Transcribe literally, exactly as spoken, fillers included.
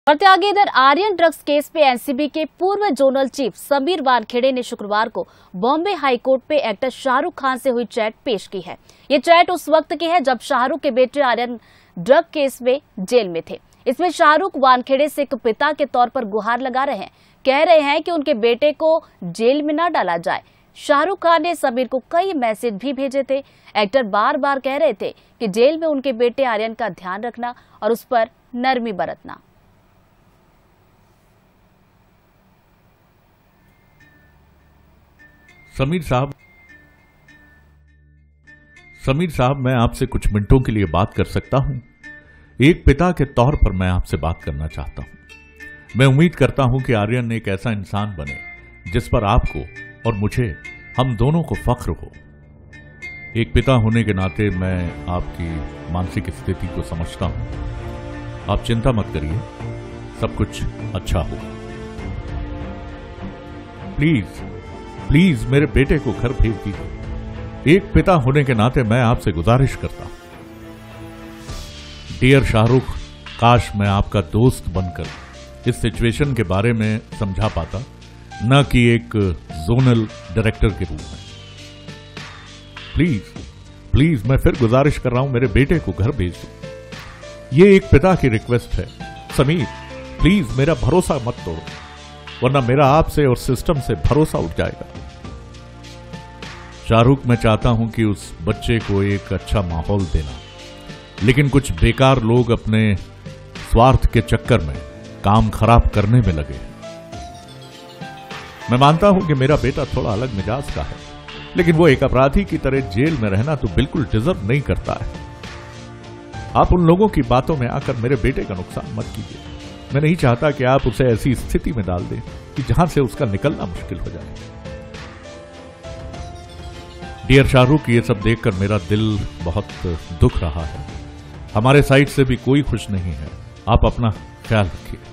बढ़ते आगे, इधर आर्यन ड्रग्स केस पे एनसीबी के पूर्व जोनल चीफ समीर वानखेड़े ने शुक्रवार को बॉम्बे हाईकोर्ट पे एक्टर शाहरुख खान से हुई चैट पेश की है। ये चैट उस वक्त की है जब शाहरुख के बेटे आर्यन ड्रग केस में जेल में थे। इसमें शाहरुख वानखेड़े से एक पिता के तौर पर गुहार लगा रहे हैं, कह रहे हैं कि उनके बेटे को जेल में न डाला जाए। शाहरुख खान ने समीर को कई मैसेज भी भेजे थे। एक्टर बार बार कह रहे थे कि जेल में उनके बेटे आर्यन का ध्यान रखना और उस पर नरमी बरतना। समीर साहब समीर साहब मैं आपसे कुछ मिनटों के लिए बात कर सकता हूं? एक पिता के तौर पर मैं आपसे बात करना चाहता हूं। मैं उम्मीद करता हूं कि आर्यन एक ऐसा इंसान बने जिस पर आपको और मुझे, हम दोनों को फख्र हो। एक पिता होने के नाते मैं आपकी मानसिक स्थिति को समझता हूं। आप चिंता मत करिए, सब कुछ अच्छा होगा। प्लीज प्लीज मेरे बेटे को घर भेज दीजिए। एक पिता होने के नाते मैं आपसे गुजारिश करता हूं। डियर शाहरुख, काश मैं आपका दोस्त बनकर इस सिचुएशन के बारे में समझा पाता, न कि एक जोनल डायरेक्टर के रूप में। प्लीज प्लीज मैं फिर गुजारिश कर रहा हूं, मेरे बेटे को घर भेज दो। ये एक पिता की रिक्वेस्ट है। समीर, प्लीज मेरा भरोसा मत तोड़ो, वरना मेरा आपसे और सिस्टम से भरोसा उठ जाएगा। शाहरुख, मैं चाहता हूं कि उस बच्चे को एक अच्छा माहौल देना, लेकिन कुछ बेकार लोग अपने स्वार्थ के चक्कर में काम खराब करने में लगे हैं। मैं मानता हूं कि मेरा बेटा थोड़ा अलग मिजाज का है, लेकिन वो एक अपराधी की तरह जेल में रहना तो बिल्कुल डिजर्व नहीं करता है। आप उन लोगों की बातों में आकर मेरे बेटे का नुकसान मत कीजिए। मैं नहीं चाहता कि आप उसे ऐसी स्थिति में डाल दें कि जहां से उसका निकलना मुश्किल हो जाए। डियर शाहरुख, ये सब देखकर मेरा दिल बहुत दुख रहा है। हमारे साइड से भी कोई खुश नहीं है। आप अपना ख्याल रखिए।